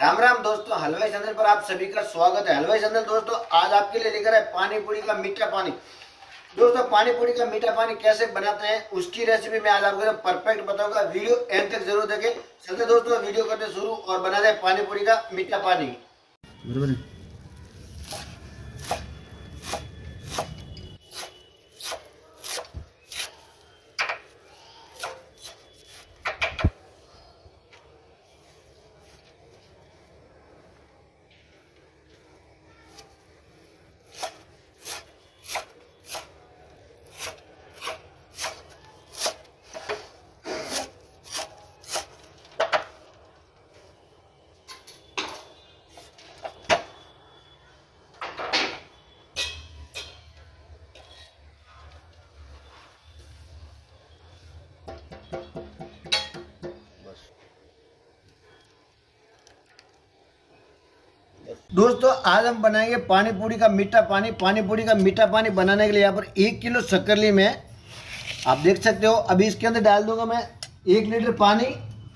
राम राम दोस्तों, हलवाई चैनल पर आप सभी का स्वागत है। हलवाई चैनल दोस्तों आज आपके लिए लेकर आए पानी पूरी का मीठा पानी। दोस्तों पानी पूरी का मीठा पानी कैसे बनाते हैं उसकी रेसिपी मैं आज आपको परफेक्ट बताऊंगा। वीडियो एंड तक जरूर देखें। चलते दोस्तों वीडियो करते शुरू और बना दे पानी पूरी का मीठा पानी। दोस्तों आज हम बनाएंगे पानी पूरी का मीठा पानी। पानी पूरी का मीठा पानी बनाने के लिए यहाँ पर 1 किलो शक्कर ली मैं, आप देख सकते हो। अभी इसके अंदर डाल दूंगा मैं 1 लीटर पानी।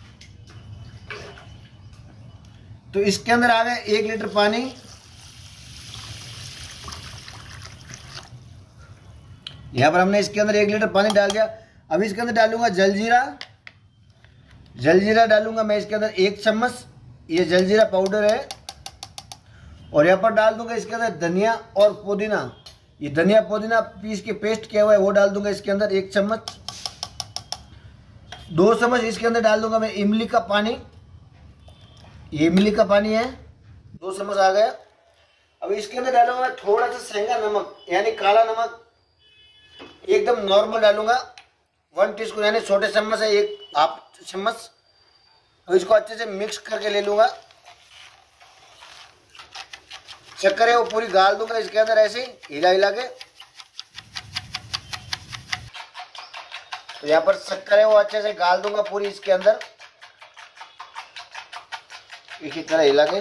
तो इसके अंदर आ गया 1 लीटर पानी। यहाँ पर हमने इसके अंदर 1 लीटर पानी डाल दिया। अभी इसके अंदर डालूंगा जलजीरा। जलजीरा डालूंगा मैं इसके अंदर 1 चम्मच, ये जलजीरा पाउडर है। और यहाँ पर डाल दूंगा इसके अंदर धनिया और पुदीना। ये धनिया पुदीना पीस के पेस्ट किया हुआ है वो डाल दूंगा इसके अंदर 1 चम्मच। 2 चम्मच इसके अंदर डाल दूंगा मैं इमली का पानी। ये इमली का पानी है, 2 चम्मच आ गया। अब इसके अंदर डालूंगा मैं थोड़ा सा सेंधा नमक यानी काला नमक, एकदम नॉर्मल डालूंगा 1 टीस्पून यानी छोटे चम्मच है 1 हाफ चम्मच। अब इसको अच्छे से मिक्स करके ले लूंगा। शक्कर है वो पूरी गाल दूंगा इसके अंदर ऐसे हिला हिला के। तो यहाँ पर शक्कर है वो अच्छे से गाल दूंगा पूरी इसके अंदर इसी तरह हिला के।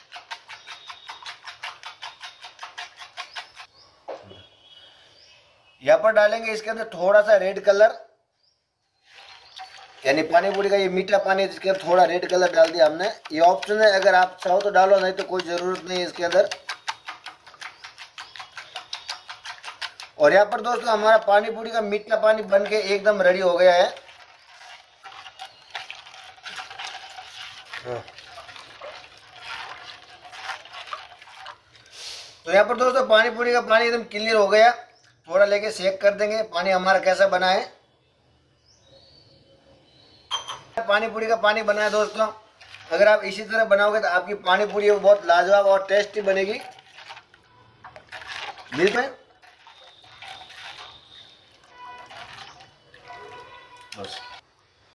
यहाँ पर डालेंगे इसके अंदर थोड़ा सा रेड कलर, यानी पानी पूरी का ये मीठा पानी जिसके अंदर थोड़ा रेड कलर डाल दिया हमने। ये ऑप्शन है, अगर आप चाहो तो डालो, नहीं तो कोई ज़रूरत नहीं है इसके अंदर। और यहाँ पर दोस्तों हमारा पानी पूरी का मीठा पानी बनके एकदम रेडी हो गया है। तो यहाँ पर दोस्तों पानी पूरी का पानी एकदम क्लियर हो गया। थोड़ा लेके सेक कर देंगे पानी हमारा कैसा बना है। पानी पूरी का पानी बना है दोस्तों, अगर आप इसी तरह बनाओगे तो आपकी पानी पूरी बहुत लाजवाब और टेस्टी बनेगी। बिल्कुल बस।